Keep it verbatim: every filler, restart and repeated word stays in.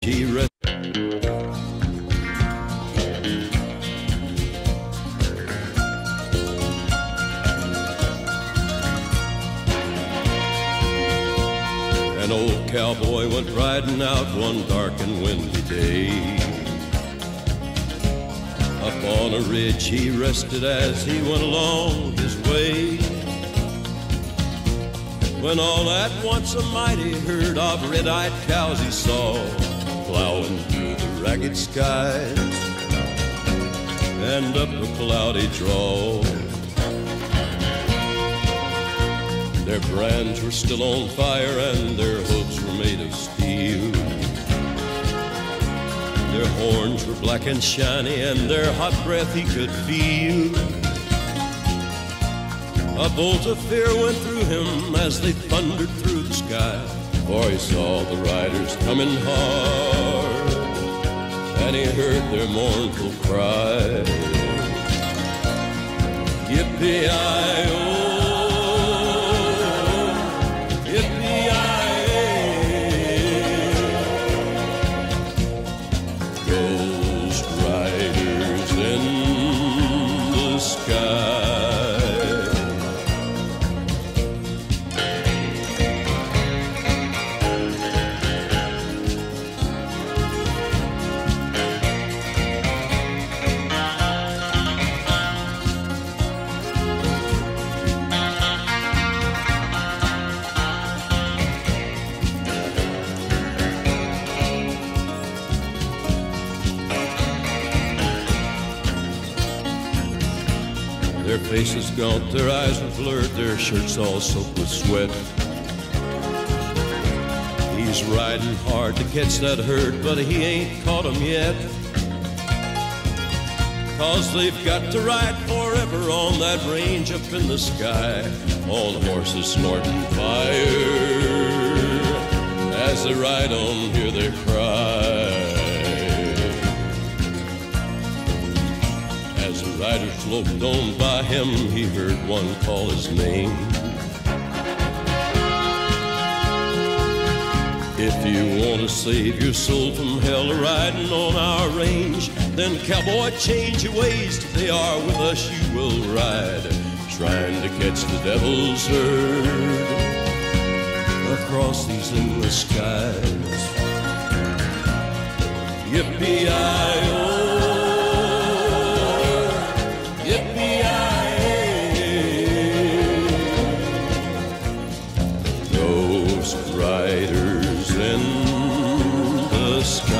he rested. An old cowboy went riding out one dark and windy day. Up on a ridge he rested as he went along his way, when all at once a mighty herd of red-eyed cows he saw plowing through the ragged skies and up a cloudy draw. Their brands were still on fire and their hooves were made of steel. Their horns were black and shiny and their hot breath he could feel. A bolt of fear went through him as they thundered through the sky, for he saw the riders coming hard and he heard their mournful cry. Yippee-i-oh, their faces gaunt, their eyes were blurred, their shirts all soaked with sweat. He's riding hard to catch that herd, but he ain't caught 'em yet. 'Cause they've got to ride forever on that range up in the sky, on horses snorting fire. As they ride on, hear their cry. As the riders loped on by him, he heard one call his name. If you want to save your soul from hell riding on our range, then cowboy, change your ways. Today are with us you will ride, trying to catch the devil's herd across these endless skies. Yippee-i-oh, riders in the sky.